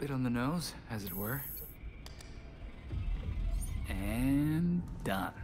bit on the nose, as it were. And done.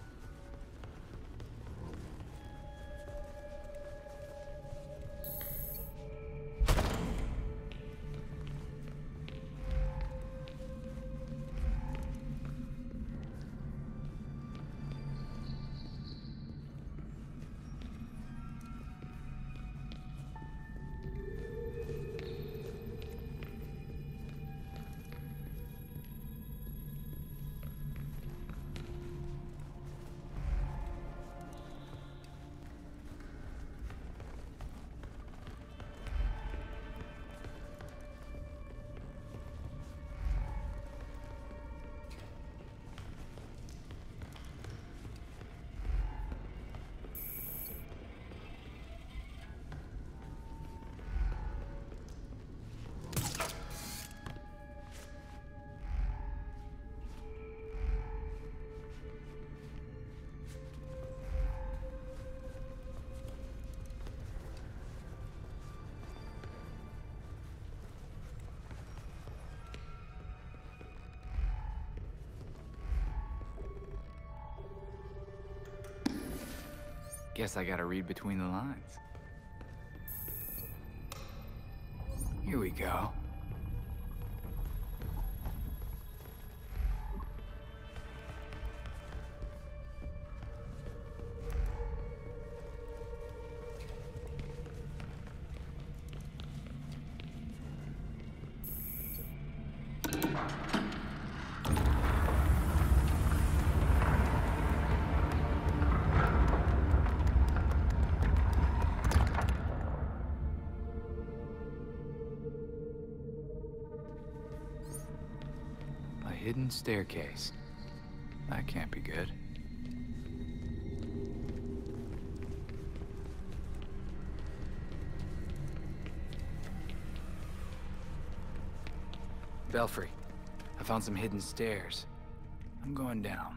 Guess I gotta read between the lines. Here we go. Hidden staircase. That can't be good. Belfry, I found some hidden stairs. I'm going down.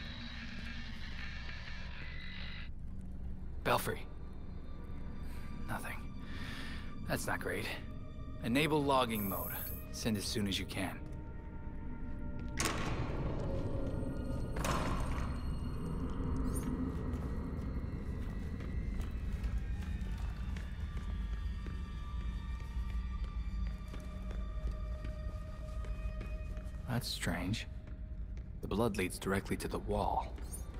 Belfry. Nothing. That's not great. Enable logging mode. Send as soon as you can. That's strange. The blood leads directly to the wall.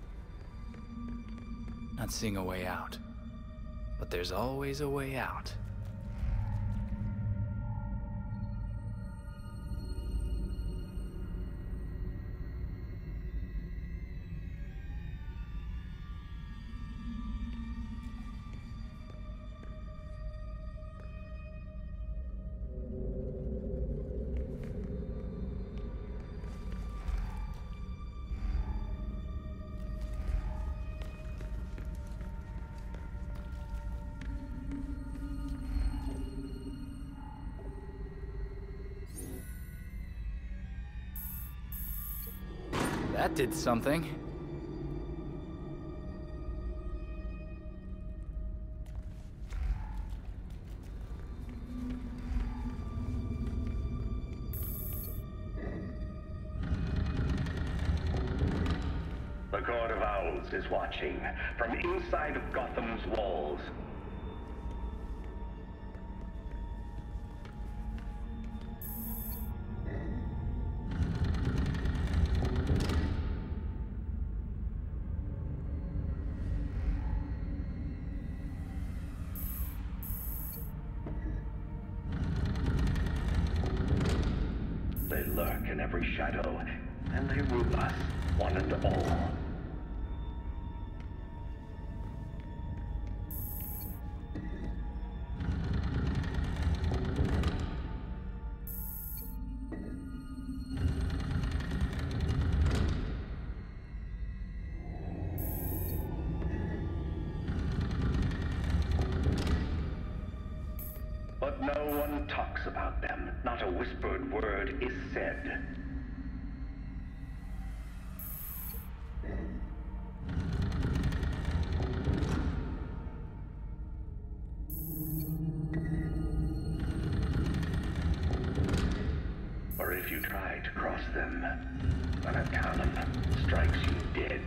Not seeing a way out. But there's always a way out. That did something. The Court of Owls is watching from inside of Gotham's walls. They lurk in every shadow, and they rule us, one and all. But no one talks about them. Not a whispered word is said. if you try to cross them. An Arcanum strikes you dead.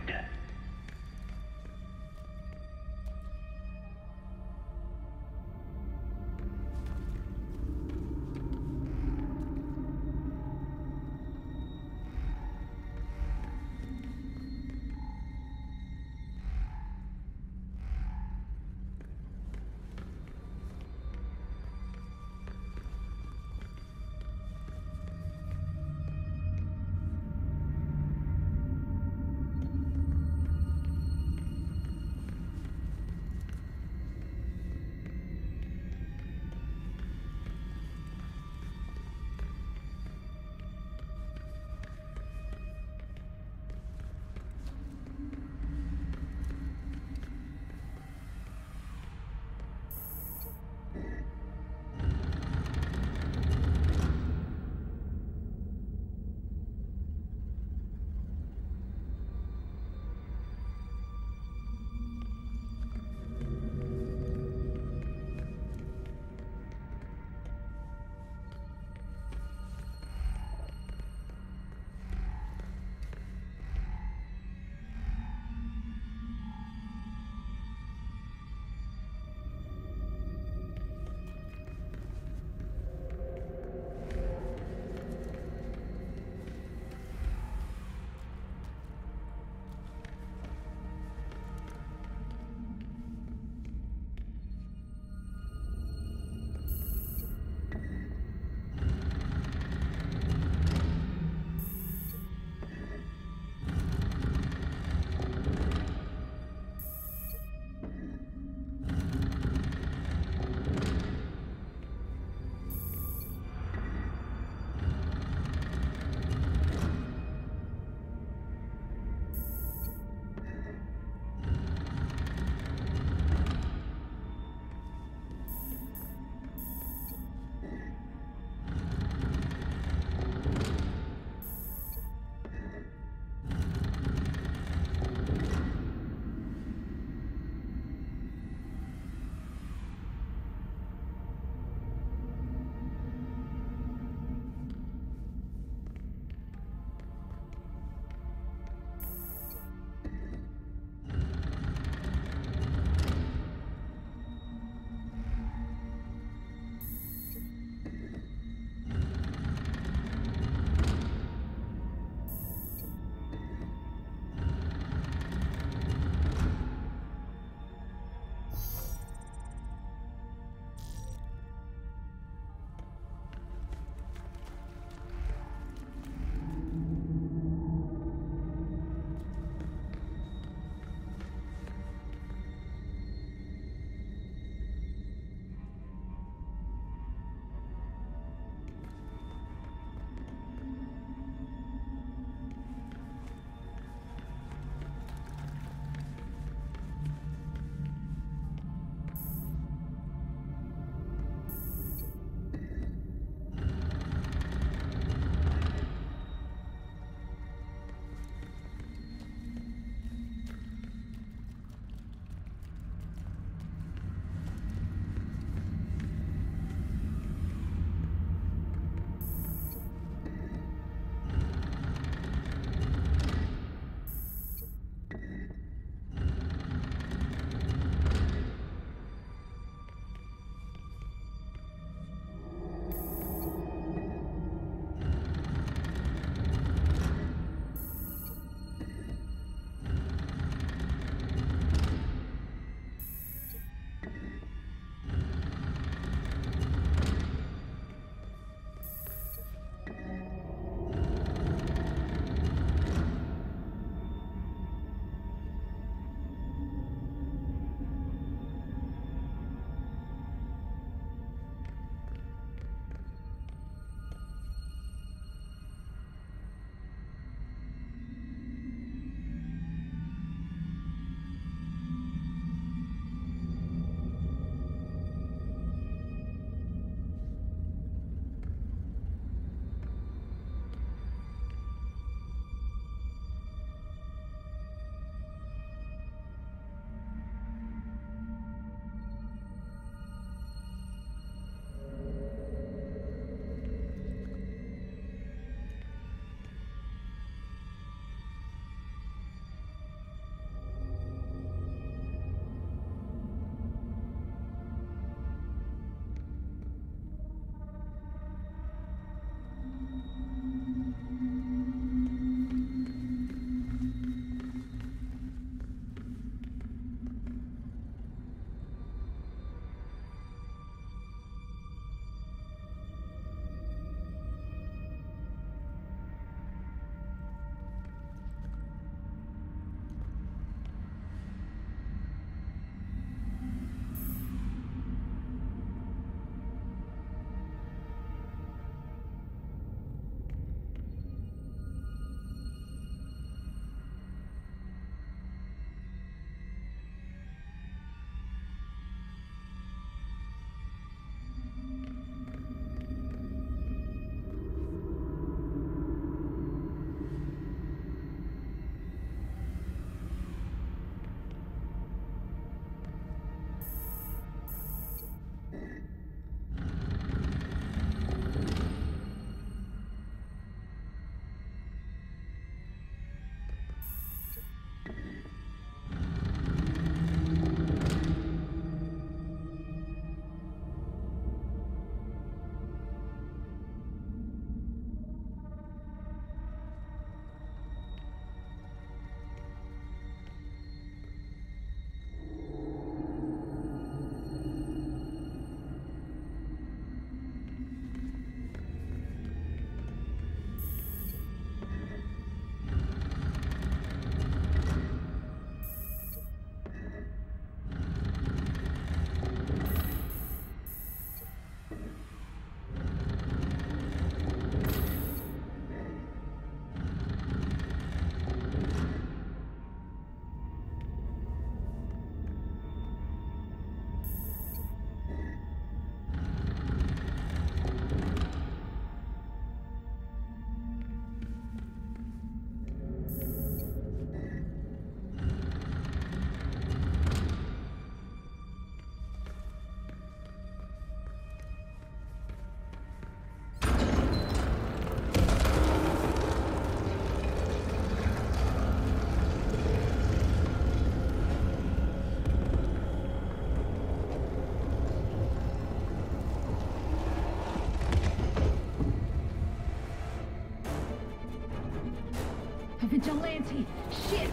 A vigilante! Shit!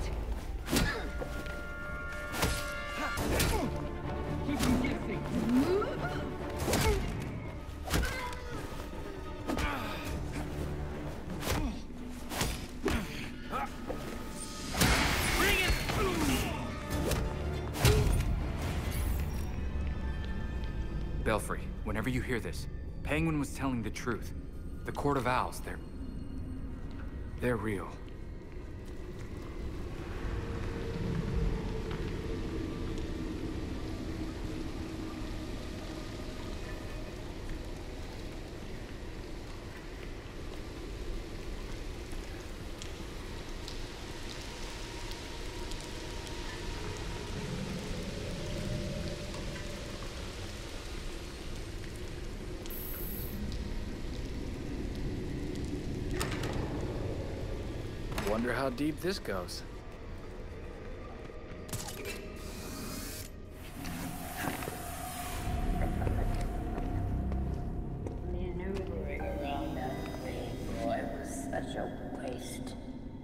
Keep him guessing! Bring it! Belfry, whenever you hear this, Penguin was telling the truth. The Court of Owls, they're real. Wonder how deep this goes. Maneuvering around that thing, boy, was such a waste.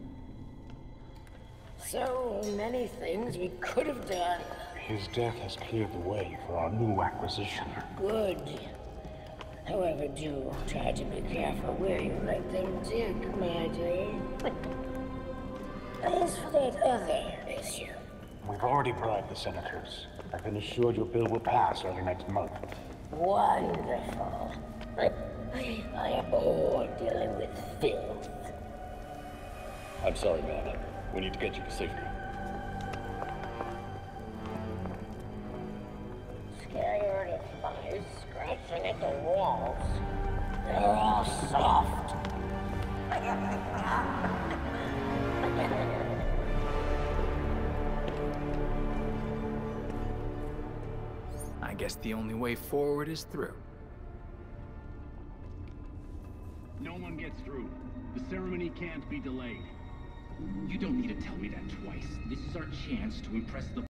So many things we could have done. His death has cleared the way for our new acquisition. Good. However, do try to be careful where you let them dig, my dear. As for that other issue, We've already bribed the senators. I've been assured your bill will pass early next month. wonderful. I am bored dealing with filth. I'm sorry, man. We need to get you to safety. Scared of flies scratching at the walls. They're all soft. I guess the only way forward is through. No one gets through. The ceremony can't be delayed. You don't need to tell me that twice. This is our chance to impress the